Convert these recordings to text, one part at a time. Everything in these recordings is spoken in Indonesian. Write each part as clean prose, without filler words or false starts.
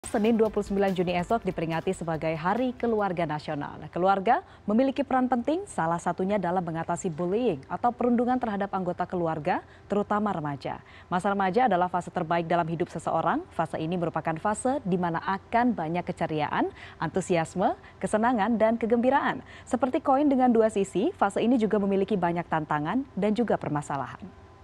Senin 29 Juni esok diperingati sebagai Hari Keluarga Nasional. Keluarga memiliki peran penting, salah satunya dalam mengatasi bullying atau perundungan terhadap anggota keluarga, terutama remaja. Masa remaja adalah fase terbaik dalam hidup seseorang. Fase ini merupakan fase di mana akan banyak keceriaan, antusiasme, kesenangan, dan kegembiraan. Seperti koin dengan dua sisi, fase ini juga memiliki banyak tantangan dan juga permasalahan.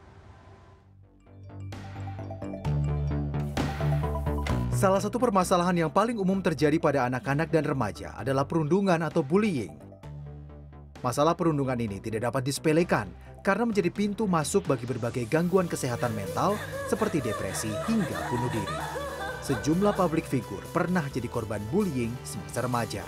Salah satu permasalahan yang paling umum terjadi pada anak-anak dan remaja adalah perundungan atau bullying. Masalah perundungan ini tidak dapat disepelekan karena menjadi pintu masuk bagi berbagai gangguan kesehatan mental seperti depresi hingga bunuh diri. Sejumlah publik figur pernah jadi korban bullying semasa remaja.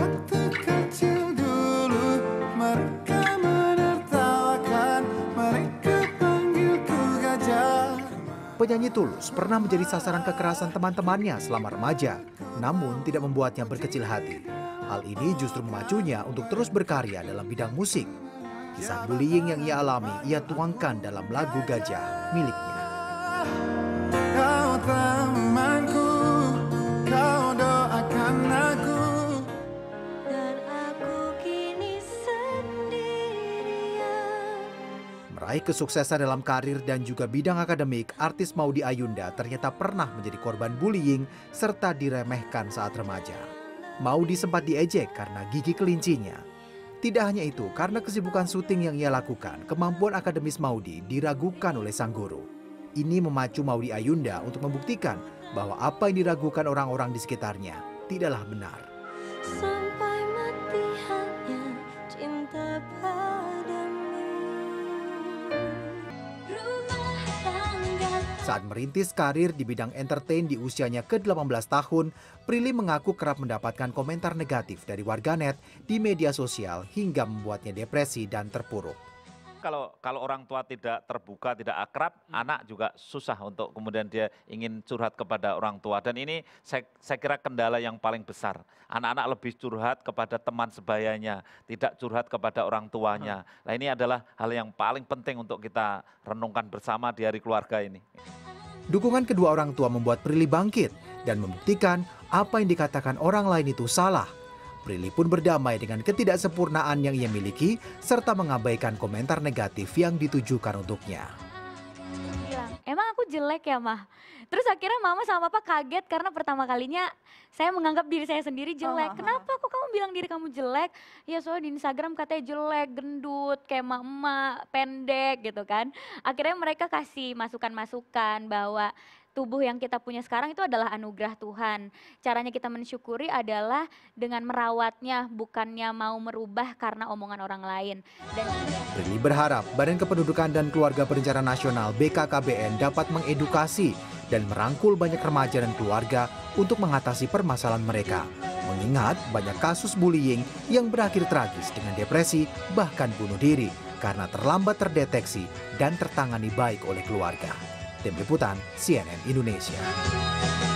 Penyanyi Tulus pernah menjadi sasaran kekerasan teman-temannya selama remaja, namun tidak membuatnya berkecil hati. Hal ini justru memacunya untuk terus berkarya dalam bidang musik. Kisah bullying yang ia alami, ia tuangkan dalam lagu Gajah miliknya. Kau temanku, kau doakan aku. Meraih kesuksesan dalam karir dan juga bidang akademik, artis Maudy Ayunda ternyata pernah menjadi korban bullying serta diremehkan saat remaja. Maudy sempat diejek karena gigi kelincinya. Tidak hanya itu, karena kesibukan syuting yang ia lakukan, kemampuan akademis Maudy diragukan oleh sang guru. Ini memacu Maudy Ayunda untuk membuktikan bahwa apa yang diragukan orang-orang di sekitarnya tidaklah benar. Sampai mati hanya cinta Saat merintis karir di bidang entertain di usianya ke-18 tahun, Prilly mengaku kerap mendapatkan komentar negatif dari warganet di media sosial hingga membuatnya depresi dan terpuruk. Kalau orang tua tidak terbuka, tidak akrab, anak juga susah untuk kemudian dia ingin curhat kepada orang tua. Dan ini saya kira kendala yang paling besar. Anak-anak lebih curhat kepada teman sebayanya, tidak curhat kepada orang tuanya. Nah, ini adalah hal yang paling penting untuk kita renungkan bersama di Hari Keluarga ini. Dukungan kedua orang tua membuat Prilly bangkit dan membuktikan apa yang dikatakan orang lain itu salah. Prilly pun berdamai dengan ketidaksempurnaan yang ia miliki serta mengabaikan komentar negatif yang ditujukan untuknya. Bilang, emang aku jelek ya, Mah? Terus akhirnya mama sama papa kaget karena pertama kalinya saya menganggap diri saya sendiri jelek. Kenapa kok kamu bilang diri kamu jelek? Ya soalnya di Instagram katanya jelek, gendut, kayak emak-emak, pendek gitu kan. Akhirnya mereka kasih masukan-masukan bahwa tubuh yang kita punya sekarang itu adalah anugerah Tuhan. Caranya kita mensyukuri adalah dengan merawatnya, bukannya mau merubah karena omongan orang lain. Prilly berharap Badan Kependudukan dan Keluarga Berencana Nasional BKKBN dapat mengedukasi dan merangkul banyak remaja dan keluarga untuk mengatasi permasalahan mereka. Mengingat banyak kasus bullying yang berakhir tragis dengan depresi bahkan bunuh diri karena terlambat terdeteksi dan tertangani baik oleh keluarga. Tim Liputan CNN Indonesia.